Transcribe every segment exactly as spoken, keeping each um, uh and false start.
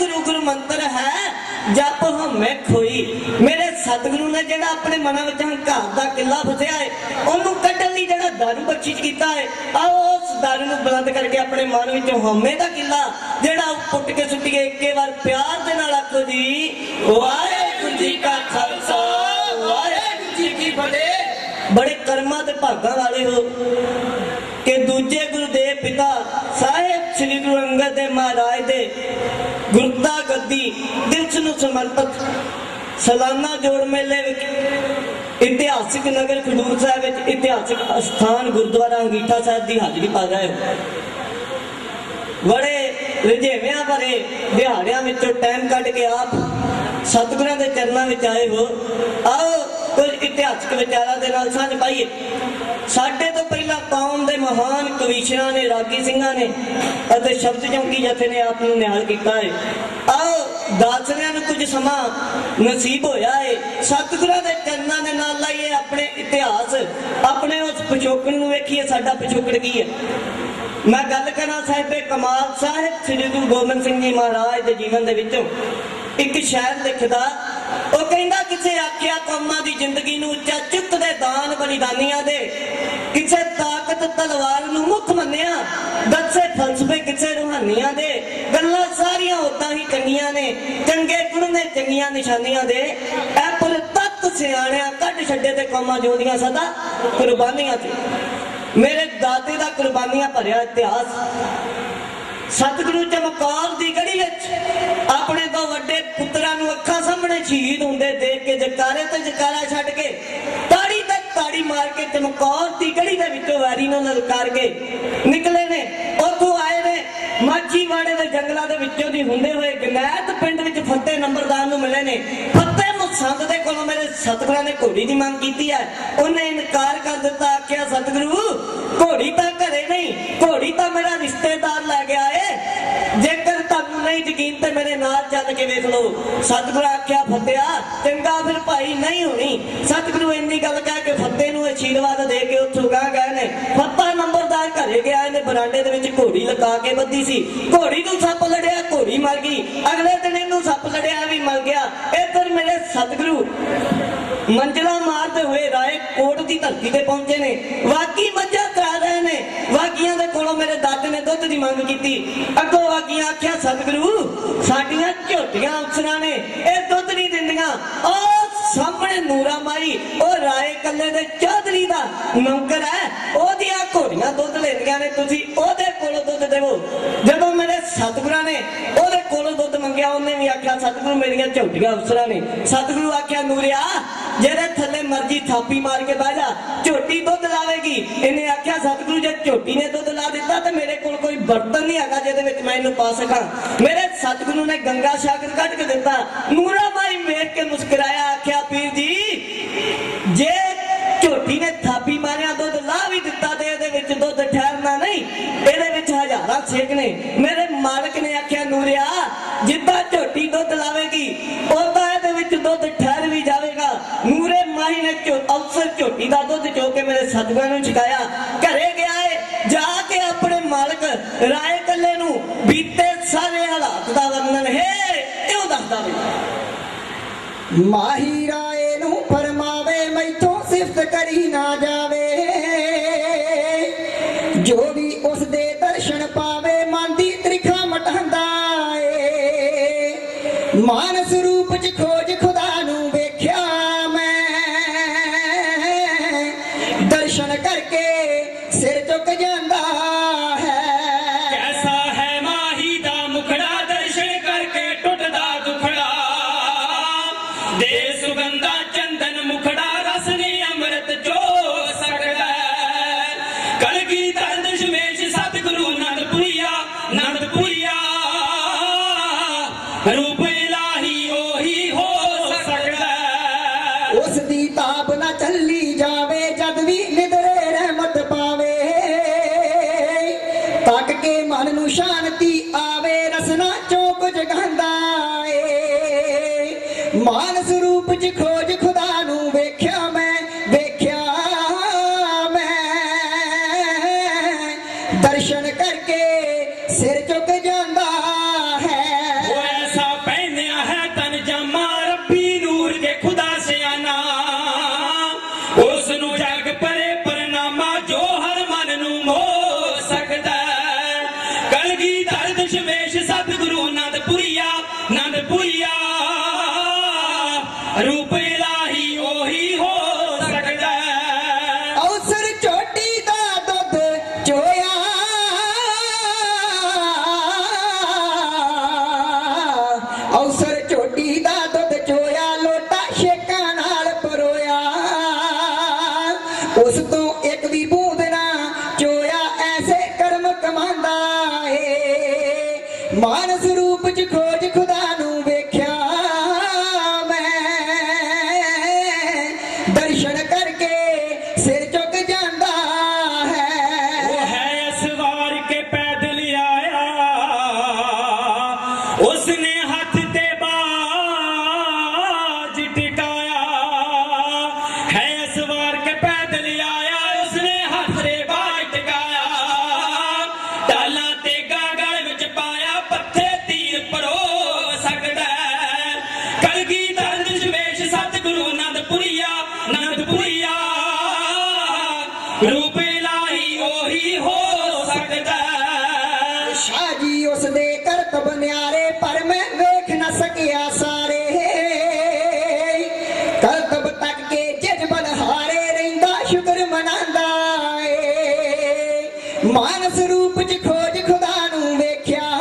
गुरु गुरु मंत्र है जप हमें खोई। मेरे सतगुरु ने जिहड़ा अपने मना विच हंकार दा किला फसिया है उहनूं कड्ढण लई जिहड़ा दारू बख्शिश कीता है, आओ उस दारू नूं बुलंद करके अपने मन विच हौमे दा किला जिहड़ा पुट के सुट्टीए। इक्के बार प्यार दे नाल आखो जी वाहिगुरू जी का खालसा वाहिगुरू जी की फतेह। बड़े कर्मां ते भागां वाले हो कि दूजे गुरुदेव पिता साहिब श्री गुरु अंगद देव महाराज दे गुरता गद्दी दिवस नूं समर्पित सालाना जोड़ मेले विच इतिहासिक नगर खडूर साहिब विच इतिहासिक स्थान गुरुद्वारा अंगीठा साहिब की हाजरी पा रहे हो। बड़े रिझेवियां भरे दिहाड़ियां विचों टाइम कढ के आप सतगुरां दे चरनां विच आए हो। आओ कुछ इतिहासिक विचारां दे नाल सांझ पाईए। साडे तो पहला कौम दे महान कविशरां ने, रागी सिंघां ने अते शब्द चौंकी जथे ने आप नूं निहाल कीता है। आओ दासरियां नूं कुछ समां नसीब होया है सतगुरां दे चरनां दे नाल लाइए अपने इतिहास, अपने उस पिछोकड़ नूं वेखीए साडा पिछोकड़ की है। मैं गल करा साहिबे कमाल साहिब श्री गुरु गोबिंद सिंह जी महाराज के जीवन के विचों एक शायर लिखदा, ਉਹ ਕਹਿੰਦਾ ਕਿਸੇ ਆਖਿਆ ਕੌਮਾਂ ਦੀ ਜ਼ਿੰਦਗੀ ਨੂੰ ਉੱਚਾ ਚੁੱਕਦੇ ਦਾਨ ਬਲੀਦਾਨੀਆਂ ਦੇ, ਕਿਸੇ ਤਾਕਤ ਤਲਵਾਰ ਨੂੰ ਮੁੱਖ ਮੰਨਿਆ ਦੱਸੇ ਫਲਸਫੇ ਕਿਸੇ ਰੂਹਾਨੀਆਂ ਦੇ, ਗੱਲਾਂ ਸਾਰੀਆਂ ਉਦਾਂ ਹੀ ਚੰਗੀਆਂ ਨੇ ਚੰਗੇ ਗੁਣ ਨੇ ਚੰਗੀਆਂ ਨਿਸ਼ਾਨੀਆਂ ਦੇ, ਐ ਪਰ ਤੱਤ ਸਿਆਣਿਆਂ ਕੱਢ ਛੱਡੇ ਤੇ ਕੌਮਾਂ ਜਿਉਂਦੀਆਂ ਸਦਾ ਕੁਰਬਾਨੀਆਂ ਤੇ। मेरे दाते दा कुर्बानियां भरिया इतिहास सतगुरु चमकौर दी गढ़ी विच अपने दो वड्डे पुत्रां नूं अखां सामने शहीद हुंदे देख के जकारे ते जकारा छड्ड के ताड़ी ते ताड़ी मार के चमकौर दी गढ़ी दे विचों वैरी नूं ललकार के निकले ने। उत्थों आए ने माछीवाड़े दे जंगलां दे विचों दी हुंदे होए गनैत पिंड विच फतेह नंबरदार नूं मिले ने। फतेह मुसंद दे कोलों मेरे सतगुरां ने घोड़ी दी मंग कीती है, उन्हें इनकार कर दिता। आख्या सतगुरु घोड़ी तो घरे नहीं, घोड़ी तो मेरा रिश्तेदार लै गया है, जेकर तुहानूं नहीं यकीन तो मेरे नाल चल के वेख लो। सतगुरु आख्या फतेहा चंगा फिर भाई नहीं होनी। सतगुरु इन्नी गल कह के फतेह नूं आशीर्वाद दे के उत्थों गाह गए ने। फतेह नंबरदार घरे गया ने, बरांडे दे विच घोड़ी लगा के बद्धी सी, घोड़ी नूं सप लड़िया घोड़ी मर गई। अगले दिन इहनूं सप लड़िया भी मर गया। इधर मेरे सतगुरु मंजिला मारते हुए राय कोट की धरती पे पहुंचे ने। वाकी मज्जा करा रहे ने, वाकियां दे कोलों मेरे दादे ने दुध की मांग की। अगों वाकियां आख्या सतगुरु साडियां झोटियां अफसरां ने यह दुध नहीं दिंदियां। सामने नूरा माई और राय कल्ले दे चौधरी दा नौकर है, ओदियां घोड़ियां दुध लेंदियां ने, तुसीं ओदे कोलों दुध देवो। जदों मेरे सतगुरां ने ओदे कोलों दुध मंगिया, उन्हें भी आख्या सतगुरु मेरियां झोटियां अफसरां ने। सतगुरु आख्या नूरिया जेरे थल्ले मर्जी थापी मार के बह जा, झोटी दुध लावेगी। इन्हें आख्या सतगुरु जे झोटी ने दुध ला दिता तो मेरे कोल कोई बर्तन नहीं हैगा जिहदे विच मैं इहनूं पा सकां। मेरे सतगुरु ने गंगा सागर कढ के दिता। नूरा माई वेख के मुस्कुराया, आख्या पीर जी जे झोटी ने थापी मारिया दुध ला भी दिता तो ये दुध ठहरना नहीं, ये हजारां सेक ने। मेरे मालिक ने आख्या नूरिया जिद्दां झोटी दुध लावेगी उदां ये दुध ठहर भी जाएगा। नूरे माही ने अवसर झोटी का दुध चो के मेरे सतगुरां नूं छकाया। घरे गया है जाके अपने मालिक राय कल्ले नूं बीते सारे हालात का वर्णन है क्यों दसदा वे। माही राय नूं फरमावे मैथों सिफत करी ना जावे, जो भी उस दे दर्शन पावे मन दी त्रिखा मटांदा ए। मानस रूप च खोज खुदा नूं वेख्या मैं, दर्शन करके सिर झुक जांदा है। कैसा है माही दा मुखड़ा, दर्शन करके टुटदा दुखड़ा, दे सुगंधा चंदन मुखड़ा, रसनी अमृत जो सकदा। कलगी दर्द शमेश सतगुरु नंदपुरिया नंदपुरिया, रूप इलाही ओही हो सकदा। उस दी ताब ना चली जावे जद भी निदरे रहमत पावे, तक के मन नू शांति आवे रसना चौक जगांदा ए। मानस रूप च खोज खुदा नू वेख्या मैं, वेख्या मैं, दर्शन करके सिर झुक जांदा है। वो ऐसा ਅਵਸਰ ਝੋਟੀ ਦਾ ਦੁੱਧ ਚੋਇਆ ਲੋਟਾ ਛੇਕਾਂ ਨਾਲ ਪਰੋਇਆ ਉਸ ਤੋਂ ਇੱਕ ਵੀ ਬੂੰਦ ਨਾ ਚੋਇਆ ਐਸੇ ਕਰਮ ਕਮਾਂਦਾ ਏ ਮਾਨਸ ਰੂਪ ਚ ਖੋਜ ਖੁਦਾ ਨੂੰ ਵੇਖਿਆ ਮੈਂ ਦਰਸ਼ਨ ਕਰਕੇ ਸਿਰ ਝੁਕ ਜਾਂਦਾ ਹੈ ਉਹ ਹੈ ਸਵਾਰ ਕੇ ਪੈਦਲ ਆਇਆ ਉਸਨੇ ਹੱਥ ਤੇ ਬਾਜ ਟਿਕਾਇਆ ਹੈ ਸਵਾਰ ਕੇ ਪੈਦਲ ਆਇਆ ਉਸਨੇ ਹੱਥ ਤੇ ਬਾਜ ਟਿਕਾਇਆ ਟਾਲਾਂ ਤੇ ਗਾਗਲ ਵਿੱਚ ਪਾਇਆ ਪੱਥੇ ਤੀਰ ਪਰੋ ਸਕਦਾ ਕਲਗੀ ਦਰਦ ਸ਼ਵੇਸ਼ ਸਤਿਗੁਰੂ ਅਨੰਦਪੁਰੀਆ ਅਨੰਦਪੁਰੀਆ ਰੂਪ ਇਲਾਹੀ ਉਹੀ ਹੋ ਸਕਦਾ ਸ਼ਾਹ ਜੀ ਉਸ ਦੇ ਕਰਤਬ ਨਿਆਰੇ ਪਰ ਮੈਂ ਵੇਖ ਨਾ ਸਕਿਆ ਸਾਰੇ ਕਰਤਬ ਤੱਕ ਕੇ ਜਜ਼ਬਨ ਹਾਰੇ ਰਹਿੰਦਾ ਸ਼ੁਕਰ ਮਨਾਂਦਾ ਏ ਮਾਨਸ ਰੂਪ ਚ ਖੋਜ ਖੁਦਾ ਨੂੰ ਵੇਖਿਆ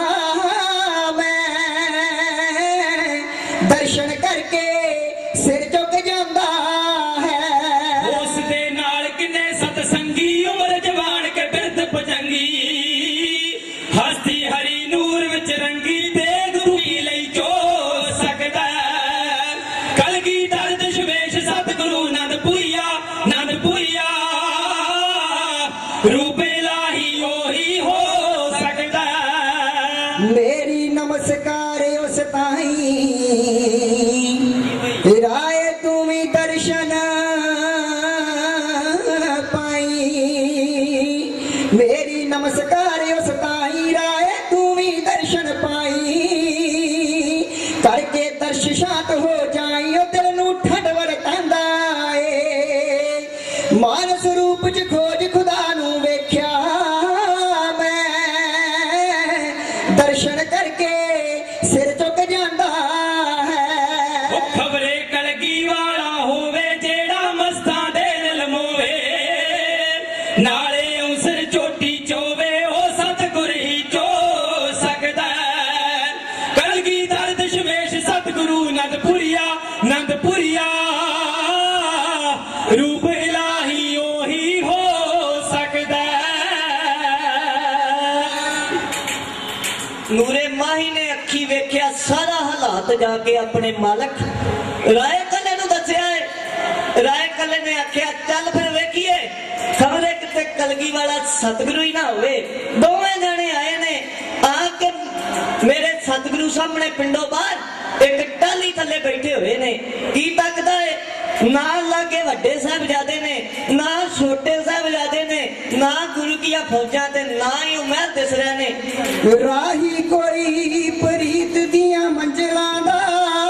ਮੈਂ ਦਰਸ਼ਨ ਕਰਕੇ ਸਿਰ ਝੁਕ ਜਾਂਦਾ ਹੈ ਉਸ ਦੇ ਨਾਲ ਕਿੰਨੇ ਸਤਸੰਗੀ ਉਮਰ ਜਵਾਨ ਕੇ ਬਿਰਧ ਭਜੰਗੀ ਹਸਤੀ ਹਰੀ ਨੂਰ ਵਿੱਚ ਰੰਗੀ ਦੇਗ ਪੀ ਲਈ ਜੋ ਸਕਦਾ ਕਲਗੀ ਦਰਦ ਸ਼ਵੇਸ਼ ਸਤਿਗੁਰੂ ਅਨੰਦਪੁਰੀਆ ਅਨੰਦਪੁਰੀਆ ਰੂਪ ਇਲਾਹੀ ਉਹੀ ਹੋ ਸਕਦਾ ਮੇਰੀ ਨਮਸਕਾਰ ਉਸ ਤਾਈ ਰਾਏ ਤੂੰ ਵੀ ਦਰਸ਼ਨ ਪਾਈ ਮੇਰੀ ਨਮਸਕਾਰ ਉਸ ਤਾਈ ਰਾਏ ਤੂੰ ਵੀ ਦਰਸ਼ਨ ਪਾਈ ਕਰਕੇ ਦਰਸ਼ ਸ਼ਾਂਤ ਹੋ ਜਾਈ ਉਹ ਦਿਲ ਨੂੰ ਠੰਡ ਵਰਤਾਂਦਾ ਏ ਮਾਨਸ ਰੂਪ ਚ ਖੋਜ ਖੁਦਾ ਨੂੰ ਵੇਖਿਆ ਮੈਂ ਦਰਸ਼ਨ ਕਰਕੇ ਸਿਰ ਝੁਕ ਜਾਂਦਾ ਹੈ ਉਹ ਖਬਰੇ ਕਲਗੀ ਵਾਲਾ ਹੋਵੇ ਜਿਹੜਾ ਮਸਤਾਂ ਦੇ ਦਿਲ ਮੋਵੇ ਨਾਲੇ ਉਸਰ ਝੋਟੀ ਚੋਵੇ ਉਹ ਸਤਿਗੁਰ ਹੀ ਚੋ ਸਕਦਾ ਕਲਗੀ ਦਰਦ ਸ਼ਵੇਸ਼ ਸਤਿਗੁਰੂ ਅਨੰਦਪੁਰੀਆ ਅਨੰਦਪੁਰੀਆ ਰੂਪ ਇਲਾਹੀ ਉਹੀ ਹੋ ਸਕਦਾ ਨੂਰੇ ਮਾਹੀ ਨੇ ਅੱਖੀ ਵੇਖਿਆ ਸਾਰਾ ਹਾਲਾਤ ਜਾ ਕੇ ਆਪਣੇ ਮਾਲਕ ਰਾਏ ਕੱਲੇ ਨੂੰ ਦੱਸਿਆ ਏ ਰਾਏ ਕੱਲੇ ਨੇ ਆਖਿਆ ਚੱਲ ਫਿਰ ਵੇਖੀਏ ਖਬਰੇ ਕਿਤੇ ਕਲਗੀ ਵਾਲਾ ਸਤਿਗੁਰੂ ਹੀ ਨਾ ਹੋਵੇ ਦੋਵੇਂ ਜਾਣੇ ਆਏ ਨੇ ਆ ਕੇ ਮੇਰੇ ਸਤਿਗੁਰੂ ਸਾਹਮਣੇ ਪਿੰਡੋਂ ਬਾਹਰ ਇੱਕ ਟਾਲੀ ਥੱਲੇ ਬੈਠੇ ਹੋਏ ਨੇ ਕੀ ਤੱਕਦਾ ਏ ਨਾਲ ਲਾਗੇ ਵੱਡੇ ਸਾਹਿਬਜ਼ਾਦੇ ਨੇ ਨਾ ਛੋਟੇ ਸਾਹਿਬਜ਼ਾਦੇ ਨੇ ਨਾ ਗੁਰੂ ਕੀਆਂ ਫੌਜਾਂ ਤੇ ਨਾ ਹੀ ਉਮਰ ਦਿਸ ਰਹੇ ਨੇ ਰਾਹੀ ਕੋਈ ਪ੍ਰੀਤ ਦੀਆਂ ਮੰਜ਼ਲਾਂ ਦਾ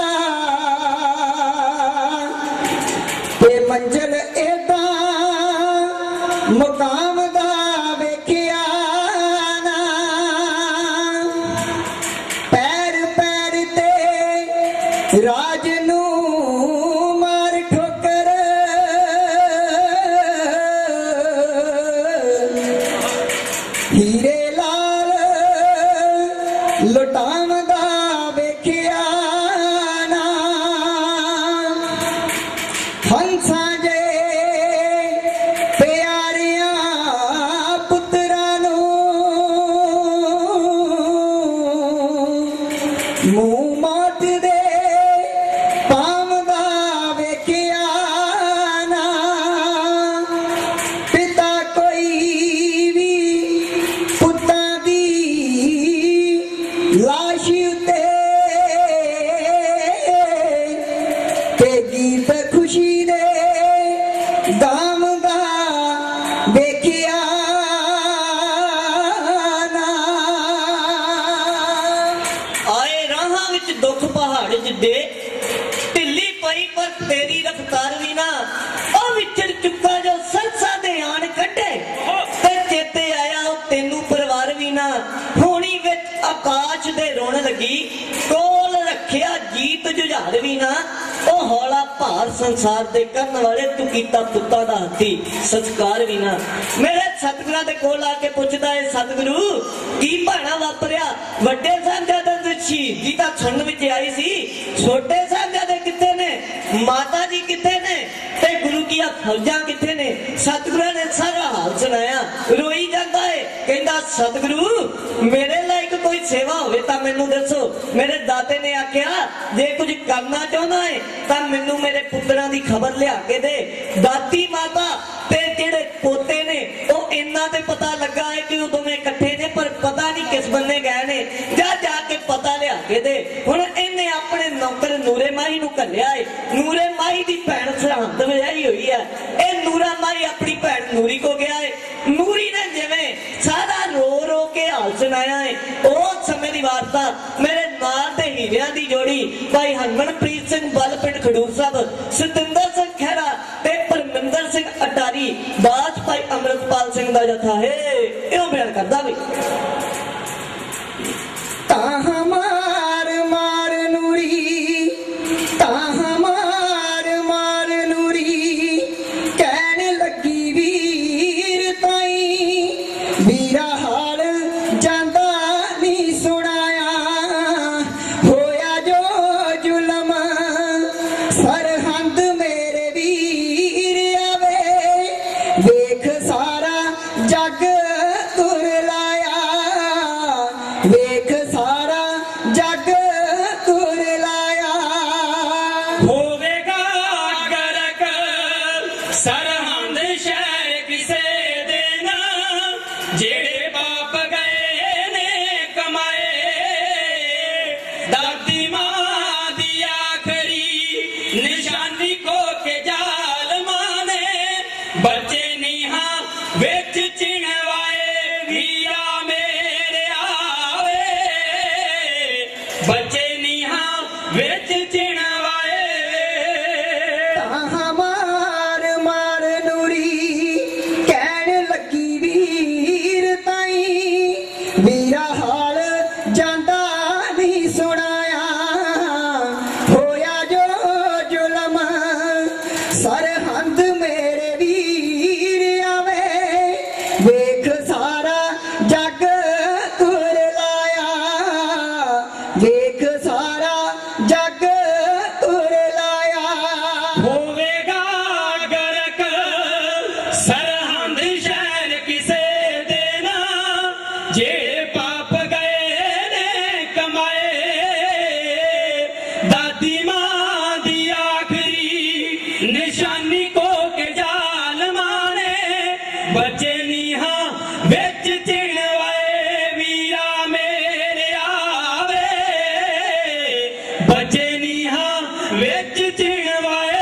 ਤੇ ਮੰਜ਼ਲ ਏਦਾਂ ਮੁਕਾਮ ਦਾ ਵੇਖਿਆ ਨਾ ਪੈਰ ਪੈਰ ਤੇ ਰਾਜ ਨੂੰ ਮਾਰ ਠੋਕਰ ਹੀਰੇ ਲਾਲ ਲੁਟਾਉਂਦਾ ਵੇਖਿਆ ਨਾ ਹੰਸਾਂ ਜੇ ਪਿਆਰਿਆਂ ਪੁੱਤਰਾਂ ਨੂੰ ਮੂੰਹ ਮਾਤ ਦੇ ਪਾਉਂਦਾ ਵੇਖਿਆ ਨਾ ਪਿਤਾ ਕੋਈ ਵੀ ਪੁੱਤਾਂ ਦੀ ਲਾਸ਼ ਉਤੇ ਤੇ ਗੀਤ ਖੁਸ਼ੀ ਦੇ ਦਾਮ ਦਾ ਵੇਖਿਆ ਨਾ ਆਏ ਰਾਹਾਂ ਵਿੱਚ ਦੁੱਖ ਪਹਾੜ ਜਿੱਡੇ ਢਿੱਲੀ ਪਈ ਪਰ ਤੇਰੀ ਰਫ਼ਤਾਰ ਵੀ ਨਾ ਉਹ ਵਿਚੜ ਚੁੱਕਾ ਜੋ ਸੰਸਾਂ ਦੇ ਆਣ ਕੱਢੇ ਤੇ ਚੇਤੇ ਆਇਆ ਉਹ ਤੈਨੂੰ ਪਰਿਵਾਰ ਵੀ ਨਾ ਹੋਣੀ ਵਿੱਚ ਆਕਾਸ਼ ਦੇ ਰੋਣ ਲੱਗੀ ਕੋਲ ਰੱਖਿਆ ਜੀਤ ਜੁਝਾਰ ਵੀ ਨਾ ਉਹ ਹੌਲਾ ਭਾਰ ਸੰਸਾਰ ਦੇ ਕਰਨ ਵਾਲੇ ਤੂੰ ਕੀਤਾ ਪੁੱਤਾਂ ਦਾ ਹੱਥੀ ਸੰਸਕਾਰ ਵੀ ਨਾ ਮੇਰੇ ਸਤਿਗੁਰਾਂ ਦੇ ਕੋਲ ਆ ਕੇ ਪੁੱਛਦਾ ਏ ਸਤਿਗੁਰੂ ਕੀ ਭਾਣਾ ਵਾਪਰਿਆ ਵੱਡੇ ਸਾਹਿਬਜ਼ਾਦਿਆਂ ਦੇ शहीदी तां सुनन विच आई सी, छोटे साहिबजादे कित्थे ने, माता जी कित्थे ने, ते गुरु दी फौजां कित्थे ने। सतगुरु ने सारा हाल सुनाया, रोई जांदा है, कहंदा सतगुरु मेरे लायक कोई सेवा होवे तां मैनू दसो। मेरे दाते ने आख्या जे कुछ करना चाहुंदा है तां मैनू मेरे पुत्रां दी खबर लिया के दे। दाती माता ते जेड़े पोते ने ओ इन्ना ते पता लगा है कि उदों में इकट्ठे ने, पर पता नहीं किस बन्ने गए ने, जा जाके पता लिया के दे। हुण इन्ने अपने नौकर नूरे माही नूं घल्लिया है, नूरे माही दी भैण सरहंद विआही होई है, ए नूरा माही अपनी भैण नूरी को गया है। नूरी ने जिवें सारा रो रो के हाल सुनाया है, उस समय दी वार्ता मेरे नाल ते हीरियां दी जोड़ी भाई हरमनप्रीत सिंह बल पिंड खडूर साहब, सतिंदर सिंह खैरा ते परमिंदर सिंह अटारी दास भाई अमृतपाल सिंह दा जथा है, इहो बयान करदा वी। ताहा मार मार नूरी, ताहा मार मार नूरी, कहने लगी वीर ताई, वीरा हाल जांदा नहीं सुनाया, होया जो जुलम सरहंद मेरे वीर आवे, वेख सारा जग तुर लाया, वेख सारा जग तुर लाया। होवेगा गरक सरहंद शहर किसे देना, जेड़े बाप गए ने कमाए, दादी मां दी आखरी निशानी को के जाल माने, बच्चे नीहा विच चिणवाए, वीरा मेरे आवे, बच्चे नीहा विच चिणवाए। ताहा मार मार नूरी, कहने लगी वीर ताई, वीरा हाल जांदा नहीं सुनाया, होया जो जुलम सरहंद मेरे वीर आवे, वेख सारा जग तुर लाया, वेख सारा जग तुर लाया। होवेगा गरक सरहंद शहर किसे देना, जेड़े पाप गए ने कमाए, दादी मां दी आखरी निशानी को के जाल माने, बच्चे नीहा विच चिणवाए, वीरा मेरे आवे, बच्चे नीहा विच चिणवाए।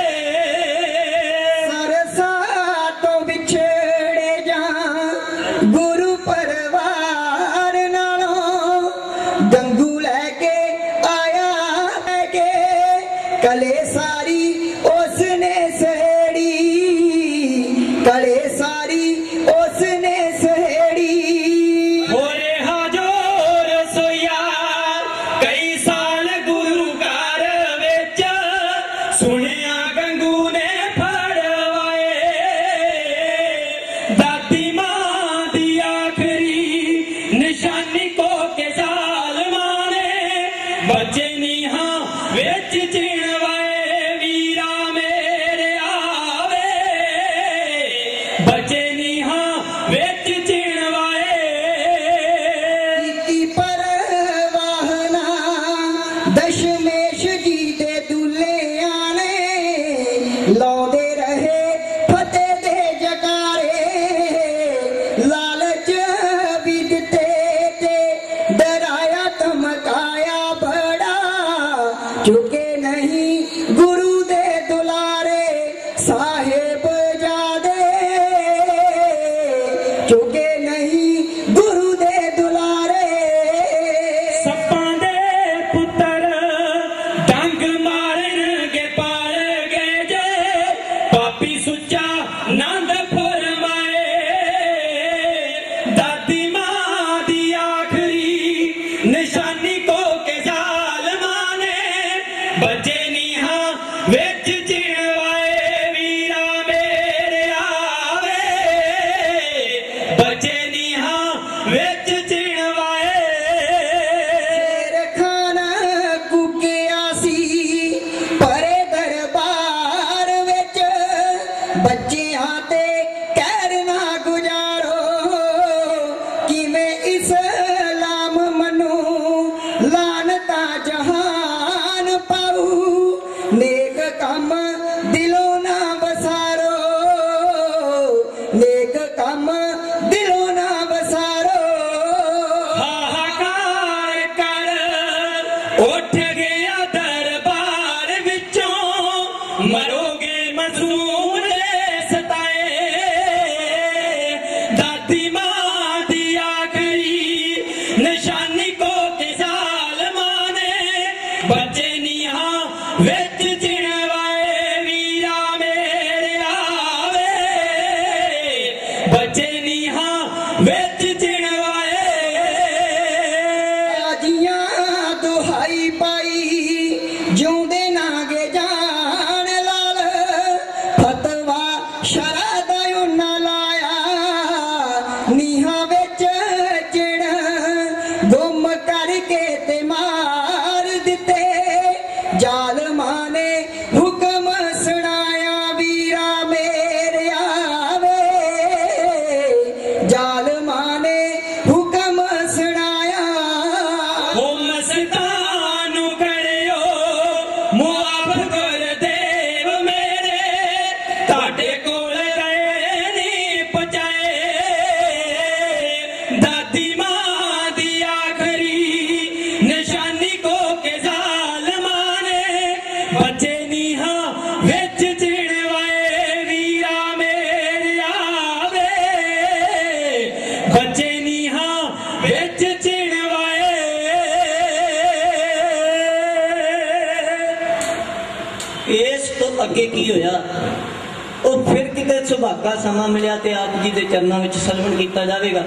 सरसा तो विछड़े जा गुरु परवार नालों, गंगू लैके आया लैके, कले सारी उसने सहेड़ी, कले सारी उसने सहेड़ी। होरे हाजोर सोया कई साल गुरु घर विच, सुनिया गंगू ने फड़वाए, दादी मां दी आखरी निशानी को के जाल माने, बच्चे नीहा विच चिणवाए, वीरा मेरे आवे, बच्चे नीहा विच चिणवाए। की परवाहना दशमेश जी दे दूल्हे आने, लाउंदे रहे फतेह दे जकारे, लालच भी दिते ते डराया धमकाया बड़ा, चुके नहीं गुरु दे दुलारे साहेब जादे, चुके नहीं गुरु दे दुलारे। सप्पां दे पुत्तर डंग मारन के पाल गए जे, पापी सुच्चा नंद फरमाए, दादी मां दी आखरी निशानी को के जाल माने, बच्चे नीहा विच चिणवाए वीरा मेरे आवे बच्चे नीहा विच चिणवाए आजियां दुहाई पाई जिउंदे नागे जान लाल फतवा शरा दा उन्ना लाया नीहा विच चिण गुम करके ते मार दिते जालमा ने हुक्म सुनाया वीरा मेरे आवे जालमा ने हुक्म सुनाया हुम सतानु करियो मुआफ कर देव मेरे ताटे कोल गए नी पचाए दादी मां दी आखरी निशानी को के जालमा ने बच्चे नीहा विच चिणवाए वीरा मेरे आवे बच्चे नीहा विच चिणवाए इस तो अगे की होया ਉਹ ਫਿਰ ਕਿਤੇ ਸੁਭਾਗਾ ਸਮਾਂ ਮਿਲਿਆ ਤੇ ਆਪ ਜੀ ਦੇ ਚਰਨਾਂ ਵਿੱਚ ਸਲਵਣ ਕੀਤਾ ਜਾਵੇਗਾ।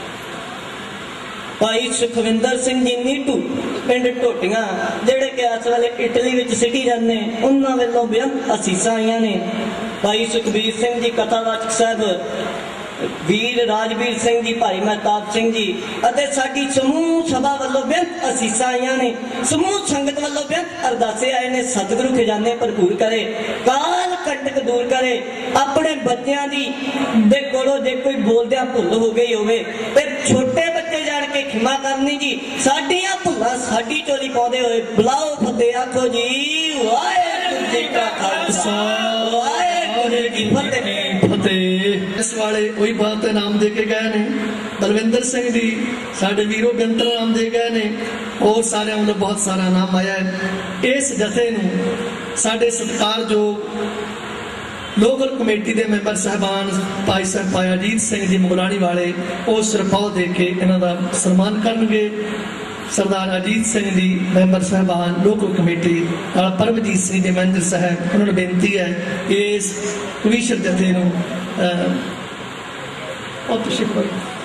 ਭਾਈ ਸੁਖਵਿੰਦਰ ਸਿੰਘ ਜੀ ਨੀਟੂ ਪਿੰਡ ਢੋਟੀਆਂ ਜਿਹੜੇ ਕਿ ਇਸ ਵੇਲੇ ਇਟਲੀ ਵਿੱਚ ਸਿਟੀਜ਼ਨ ਨੇ ਉਹਨਾਂ ਵੱਲੋਂ ਬੇਅੰਤ ਅਸੀਸਾਂ ਆਈਆਂ ਨੇ। ਭਾਈ ਸੁਖਬੀਰ ਸਿੰਘ ਜੀ ਕਥਾਵਾਚਕ ਸਾਹਿਬ ਵੀਰ ਰਾਜਵੀਰ ਸਿੰਘ ਜੀ ਭਾਈ ਮਹਿਤਾਬ ਸਿੰਘ ਜੀ ਅਤੇ ਸਾਡੀ ਸਮੂਹ ਸਭਾ ਵੱਲੋਂ ਬੇਅੰਤ ਅਸੀਸਾਂ ਆਈਆਂ ਨੇ। ਸਮੂਹ ਸੰਗਤ ਵੱਲੋਂ ਬੇਅੰਤ ਅਰਦਾਸੇ ਆਏ ਨੇ ਸਤਿਗੁਰੂ ਖਜ਼ਾਨੇ ਭਰਪੂਰ ਕਰੇ ਕਾਲ ਕੰਟਕ ਦੂਰ ਕਰੇ ਆਪਣੇ ਬੱਚਿਆਂ ਦੀ ਦੇ ਕੋਲੋਂ ਜੇ ਕੋਈ ਬੋਲਦਿਆਂ ਭੁੱਲ ਹੋ ਗਈ ਹੋਵੇ ਤੇ ਛੋਟੇ ਬੱਚੇ ਜਾਣ ਕੇ ਖਿਮਾ ਕਰਨੀ ਜੀ ਸਾਡੀਆਂ ਭੁੱਲਾਂ ਸਾਡੀ ਝੋਲੀ ਪਾਉਂਦੇ ਹੋਏ ਬੁਲਾਓ ਫਤਿਹ ਆਖੋ ਜੀ ਵਾਹਿਗੁਰੂ ਜੀ ਕਾ ਖਾਲਸਾ ਵਾਹਿਗੁਰੂ ਜੀ ਫਤਿਹ। इस वाले वही बात नाम दे के गए ने बलविंदर सिंह जी साडे वीरो बेंतर नाम दे गए ने और सारे मतलब बहुत सारा नाम आया है। इस जथे नूं साडे सत्कारयोग लोकल कमेटी के मैंबर साहबान भाई साहब भाई अजीत सिंह जी मुगलानी वाले वो सिरपाव दे के इन्हां दा सन्मान करनगे। सरदार अजीत सिंह जी मैंबर साहबान local committee Paramjit Singh ji manager साहब उन्होंने बेनती है इस कविशर जथे नूं बहुत शुक्रिया।